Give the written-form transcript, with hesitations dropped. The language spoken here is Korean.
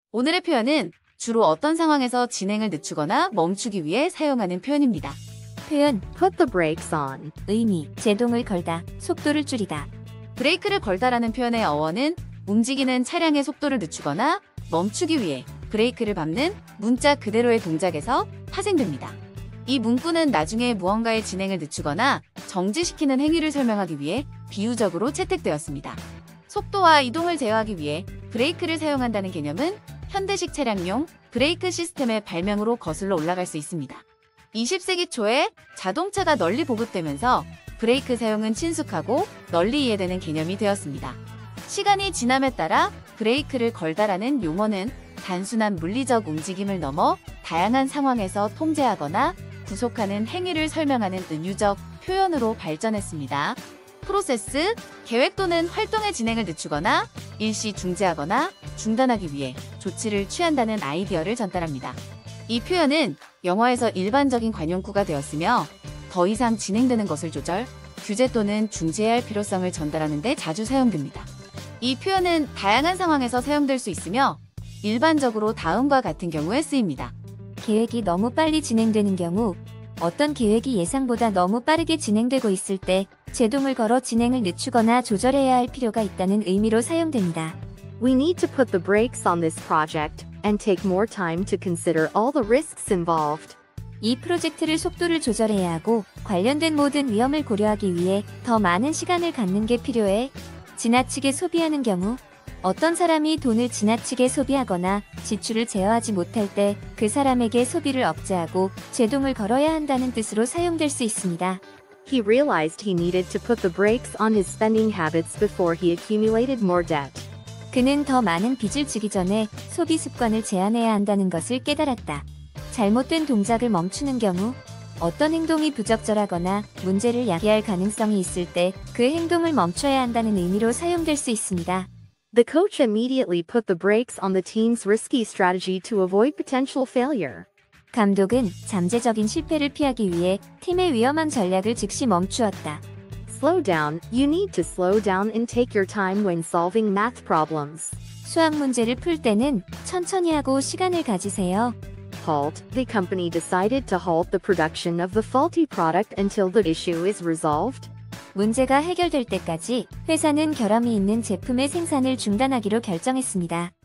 오늘의 표현은 주로 어떤 상황에서 진행을 늦추거나 멈추기 위해 사용하는 표현입니다. 표현 put the brakes on. 의미 제동을 걸다, 속도를 줄이다. 브레이크를 걸다라는 표현의 어원은 움직이는 차량의 속도를 늦추거나 멈추기 위해 브레이크를 밟는 문자 그대로의 동작에서 파생됩니다. 이 문구는 나중에 무언가의 진행을 늦추거나 정지시키는 행위를 설명하기 위해 비유적으로 채택되었습니다. 속도와 이동을 제어하기 위해 브레이크를 사용한다는 개념은 현대식 차량용 브레이크 시스템의 발명으로 거슬러 올라갈 수 있습니다. 20세기 초에 자동차가 널리 보급되면서 브레이크 사용은 친숙하고 널리 이해되는 개념이 되었습니다. 시간이 지남에 따라 브레이크를 걸다라는 용어는 단순한 물리적 움직임을 넘어 다양한 상황에서 통제하거나 구속하는 행위를 설명하는 은유적 표현으로 발전했습니다. 프로세스, 계획 또는 활동의 진행을 늦추거나 일시 중지하거나 중단하기 위해 조치를 취한다는 아이디어를 전달합니다. 이 표현은 영어에서 일반적인 관용구가 되었으며 더 이상 진행되는 것을 조절, 규제 또는 중지해야 할 필요성을 전달하는 데 자주 사용됩니다. 이 표현은 다양한 상황에서 사용될 수 있으며 일반적으로 다음과 같은 경우에 쓰입니다. 계획이 너무 빨리 진행되는 경우, 어떤 계획이 예상보다 너무 빠르게 진행되고 있을 때 제동을 걸어 진행을 늦추거나 조절해야 할 필요가 있다는 의미로 사용됩니다. We need to put the brakes on this project and take more time to consider all the risks involved. 이 프로젝트를 속도를 조절해야 하고 관련된 모든 위험을 고려하기 위해 더 많은 시간을 갖는 게 필요해. 지나치게 소비하는 경우, 어떤 사람이 돈을 지나치게 소비하거나 지출을 제어하지 못할 때 그 사람에게 소비를 억제하고 제동을 걸어야 한다는 뜻으로 사용될 수 있습니다. He realized he needed to put the brakes on his spending habits before he accumulated more debt. 그는 더 많은 빚을 지기 전에 소비 습관을 제한해야 한다는 것을 깨달았다. 잘못된 동작을 멈추는 경우, 어떤 행동이 부적절하거나 문제를 야기할 가능성이 있을 때 그 행동을 멈춰야 한다는 의미로 사용될 수 있습니다. The coach immediately put the brakes on the team's risky strategy to avoid potential failure. 감독은 잠재적인 실패를 피하기 위해 팀의 위험한 전략을 즉시 멈추었다. Slow down. You need to slow down and take your time when solving math problems. 수학 문제를 풀 때는 천천히 하고 시간을 가지세요. Halt. The company decided to halt the production of the faulty product until the issue is resolved. 문제가 해결될 때까지 회사는 결함이 있는 제품의 생산을 중단하기로 결정했습니다.